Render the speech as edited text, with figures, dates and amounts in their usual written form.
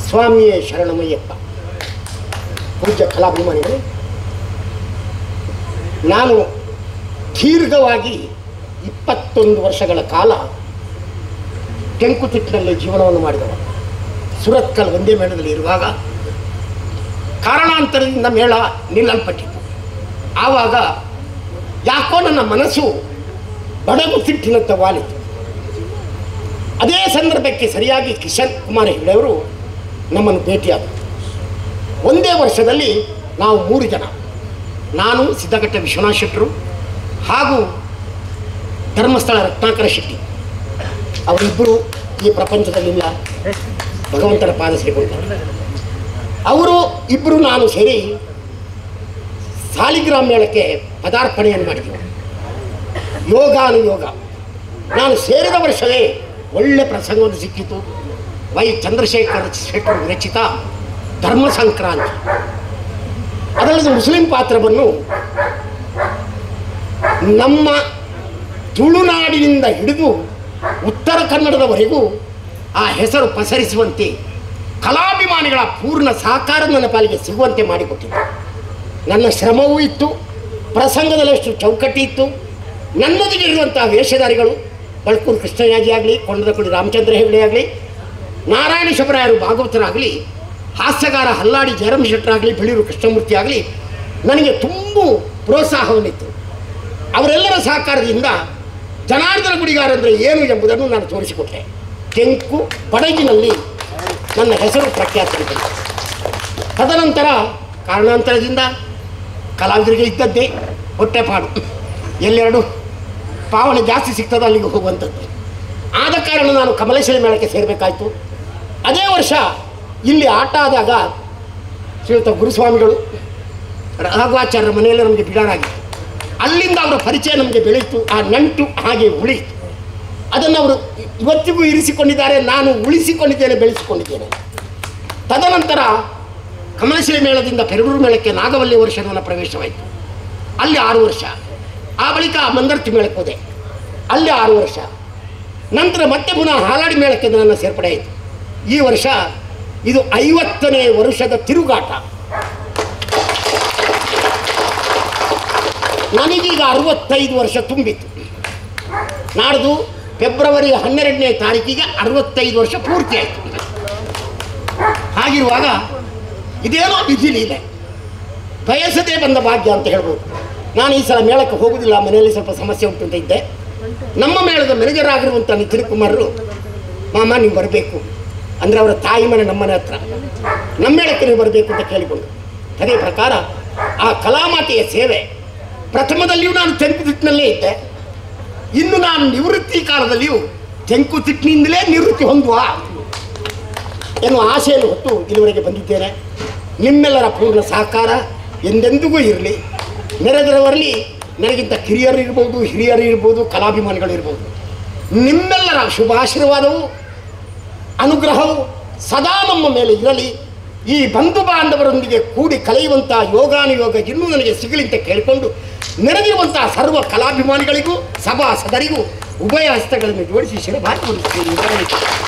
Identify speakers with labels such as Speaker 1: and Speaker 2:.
Speaker 1: ಸ್ವಾಮಿಯೇ ಶರಣಮಯ್ಯಪ್ಪ. ಪೂಜ್ಯ ಕಲಾಭಿಮಾನಿಗಳು, ನಾನು ದೀರ್ಘವಾಗಿ 21 ವರ್ಷಗಳ ಕಾಲ ತೆಂಕುತಿಟ್ಟಿನಲ್ಲಿ ಜೀವನವನ್ನು ಮಾಡಿದವ. ಸುರತ್ಕಲ್ ಒಂದೇ ಮೇಳದಲ್ಲಿ ಇರುವಾಗ ಕಾರಣಾಂತರದಿಂದ ಮೇಳ ನಿಲ್ಲಲ್ಪಟ್ಟಿತ್ತು. ಆವಾಗ ಯಾಕೋ ನನ್ನ ಮನಸ್ಸು ಬಡಗು ತಿಟ್ಟಿನತ್ತ ವಾಲಿತು. ಅದೇ ಸಂದರ್ಭಕ್ಕೆ ಸರಿಯಾಗಿ ಕಿಶನ್ ಕುಮಾರ್ ಹೆಗಡೆಯವರು ನಮ್ಮನ್ನು ಭೇಟಿಯಾದರು. ಒಂದೇ ವರ್ಷದಲ್ಲಿ ನಾವು 3 ಜನ, ನಾನು ಸಿದ್ದಗಟ್ಟೆ ವಿಶ್ವನಾಥ ಶೆಟ್ಟರು ಹಾಗೂ ಧರ್ಮಸ್ಥಳ ರತ್ನಾಕರ ಶೆಟ್ಟಿ, ಅವರಿಬ್ಬರು ಈ ಪ್ರಪಂಚದಲ್ಲಿಲ್ಲ, ಭಗವಂತನ ಪಾದ ಸೇರಿಕೊಳ್ತಾರೆ. ಅವರು ಇಬ್ಬರು ನಾನು ಸೇರಿ ಸಾಲಿಗ್ರಾಮ ಮೇಳಕ್ಕೆ ಪದಾರ್ಪಣೆಯನ್ನು ಮಾಡಿದ್ವಿ. ಯೋಗಾನುಯೋಗ ನಾನು ಸೇರಿದ ವರ್ಷವೇ ಒಳ್ಳೆ ಪ್ರಸಂಗವನ್ನು ಸಿಕ್ಕಿತು. ವೈ ಚಂದ್ರಶೇಖರ ಶೆಟ್ಟರು ರಚಿತ ಧರ್ಮ ಸಂಕ್ರಾಂತಿ, ಅದರಲ್ಲಿ ಮುಸ್ಲಿಂ ಪಾತ್ರವನ್ನು ನಮ್ಮ ತುಳುನಾಡಿನಿಂದ ಹಿಡಿದು ಉತ್ತರ ಕನ್ನಡದವರೆಗೂ ಆ ಹೆಸರು ಪಸರಿಸುವಂತೆ ಕಲಾಭಿಮಾನಿಗಳ ಪೂರ್ಣ ಸಹಕಾರ ನನ್ನ ಪಾಲಿಗೆ ಸಿಗುವಂತೆ ಮಾಡಿಕೊಟ್ಟಿದ್ದೆ. ನನ್ನ ಶ್ರಮವೂ ಇತ್ತು, ಪ್ರಸಂಗದಲ್ಲಷ್ಟು ಚೌಕಟ್ಟಿ ಇತ್ತು. ನನ್ನೊಂದಿಗಿರುವಂಥ ವೇಷಧಾರಿಗಳು ಬಳ್ಕೂರು ಕೃಷ್ಣಯ್ಯಾಜಿ ಆಗಲಿ, ಕೊಂಡದಕುಳಿ ರಾಮಚಂದ್ರ ಹೆಗಡೆ ಆಗಲಿ, ನಾರಾಯಣ ಶಬರಾಯರು ಭಾಗವತರಾಗಲಿ, ಹಾಸ್ಯಗಾರ ಹಲ್ಲಾಡಿ ಜಯರಾಮ್ ಶೆಟ್ಟರಾಗಲಿ, ಬೆಳೂರು ಕೃಷ್ಣಮೂರ್ತಿ ಆಗಲಿ, ನನಗೆ ತುಂಬ ಪ್ರೋತ್ಸಾಹವನ್ನಿತ್ತು. ಅವರೆಲ್ಲರ ಸಹಕಾರದಿಂದ ಜನಾರ್ದನ ಗುಡಿಗಾರಂದರೆ ಏನು ಎಂಬುದನ್ನು ನಾನು ತೋರಿಸಿಕೊಟ್ಟೆ. ತೆಂಕು ಪಡಗಿನಲ್ಲಿ ನನ್ನ ಹೆಸರು ಪ್ರಖ್ಯಾತರಿದೆ. ತದನಂತರ ಕಾರಣಾಂತರದಿಂದ ಕಲಾವಿದರಿಗೆ ಇದ್ದದ್ದೇ ಹೊಟ್ಟೆಪಾಡು, ಎಲ್ಲೆರಡು ಪಾವನೆ ಜಾಸ್ತಿ ಸಿಗ್ತದೆ ಅಲ್ಲಿಗೆ ಹೋಗುವಂಥದ್ದು. ಆದ ಕಾರಣ ನಾನು ಕಮಲೇಶ್ವರಿ ಮೇಳಕ್ಕೆ ಸೇರಬೇಕಾಯಿತು. ಅದೇ ವರ್ಷ ಇಲ್ಲಿ ಆಟ ಆದಾಗ ಶ್ರೀಯುತ ಗುರುಸ್ವಾಮಿಗಳು ರಾಘವಾಚಾರ್ಯರ ಮನೆಯಲ್ಲಿ ನಮಗೆ ಬಿಡಾರಾಗಿತ್ತು. ಅಲ್ಲಿಂದ ಅವರ ಪರಿಚಯ ನಮಗೆ ಬೆಳೀತು, ಆ ನಂಟು ಹಾಗೆ ಉಳಿಯಿತು. ಅದನ್ನು ಅವರು ಇವತ್ತಿಗೂ ಇರಿಸಿಕೊಂಡಿದ್ದಾರೆ, ನಾನು ಉಳಿಸಿಕೊಂಡಿದ್ದೇನೆ, ಬೆಳೆಸಿಕೊಂಡಿದ್ದೇನೆ. ತದನಂತರ ಕಮಲೇಶ್ವರಿ ಮೇಳದಿಂದ ಪೆರಡೂರು ಮೇಳಕ್ಕೆ ನಾಗವಲ್ಲಿ ವರ್ಷ ನನ್ನ ಪ್ರವೇಶವಾಯಿತು. ಅಲ್ಲಿ 6 ವರ್ಷ. ಆ ಬಳಿಕ ಮಂದರ್ತಿ ಮೇಳಕ್ಕೆ ಹೋದೆ, ಅಲ್ಲಿ 6 ವರ್ಷ. ನಂತರ ಮತ್ತೆ ಪುನಃ ಹಾಲಾಡಿ ಮೇಳಕ್ಕೆ ನನ್ನ ಸೇರ್ಪಡೆ ಆಯಿತು. ಈ ವರ್ಷ ಇದು 50ನೇ ವರ್ಷದ ತಿರುಗಾಟ. ನನಗೀಗ 65 ವರ್ಷ ತುಂಬಿತ್ತು. ನಾಡ್ದು ಫೆಬ್ರವರಿ 12ನೇ ತಾರೀಕಿಗೆ 65 ವರ್ಷ ಪೂರ್ತಿ ಆಯಿತು. ಹಾಗಿರುವಾಗ ಇದೇನೋ ವಿಧಿಲಿದೆ, ಬಯಸದೇ ಬಂದ ಭಾಗ್ಯ ಅಂತ ಹೇಳ್ಬೋದು. ನಾನು ಈ ಸಲ ಮೇಳಕ್ಕೆ ಹೋಗುವುದಿಲ್ಲ, ಮನೆಯಲ್ಲಿ ಸ್ವಲ್ಪ ಸಮಸ್ಯೆ ಉಂಟು ಅಂತ ಇದ್ದೆ. ನಮ್ಮ ಮೇಳದ ಮ್ಯಾನೇಜರ್ ಆಗಿರುವಂಥ ನಿತಿನ್ ಕುಮಾರರು, ಮಾಮ ನೀವು ಬರಬೇಕು ಅಂದರೆ ಅವರ ತಾಯಿ ಮನೆ ನಮ್ಮನೆ ಹತ್ರ, ನಮ್ಮ ಮೇಳಕ್ಕೆ ನೀವು ಬರಬೇಕು ಅಂತ ಕೇಳಿಕೊಂಡು ಅದೇ ಪ್ರಕಾರ ಆ ಕಲಾಮಾತೆಯ ಸೇವೆ ಪ್ರಥಮದಲ್ಲಿಯೂ ನಾನು ತೆಂಕುತಿಟ್ಟಿನಲ್ಲೇ ಇದ್ದೆ. ಇನ್ನು ನಾನು ನಿವೃತ್ತಿ ಕಾಲದಲ್ಲಿಯೂ ತೆಂಕುತಿಟ್ಟಿನಿಂದಲೇ ನಿವೃತ್ತಿ ಹೊಂದುವ ಎನ್ನುವ ಆಸೆಯನ್ನು ಹೊತ್ತು ಇಲ್ಲಿವರೆಗೆ ಬಂದಿದ್ದೇನೆ. ನಿಮ್ಮೆಲ್ಲರ ಪೂರ್ಣ ಸಹಕಾರ ಎಂದೆಂದಿಗೂ ಇರಲಿ. ನೆರೆದಿರುವವರಲ್ಲಿ ನನಗಿಂತ ಕಿರಿಯರು ಇರ್ಬೋದು, ಹಿರಿಯರು ಇರ್ಬೋದು, ಕಲಾಭಿಮಾನಿಗಳು ಇರ್ಬೋದು. ನಿಮ್ಮೆಲ್ಲರ ಶುಭಾಶೀರ್ವಾದವು ಅನುಗ್ರಹವು ಸದಾ ನಮ್ಮ ಮೇಲೆ ಇರಲಿ. ಈ ಬಂಧು ಬಾಂಧವರೊಂದಿಗೆ ಕೂಡಿ ಕಳೆಯುವಂಥ ಯೋಗಾನುಯೋಗ ಇನ್ನೂ ನನಗೆ ಸಿಗಲಿ ಅಂತ ಕೇಳಿಕೊಂಡು ನೆರೆದಿರುವಂಥ ಸರ್ವ ಕಲಾಭಿಮಾನಿಗಳಿಗೂ ಸಭಾಸದರಿಗೂ ಉಭಯ ಹಸ್ತಗಳನ್ನು ಜೋಡಿಸಿ ಶಿರಭಾಗಿ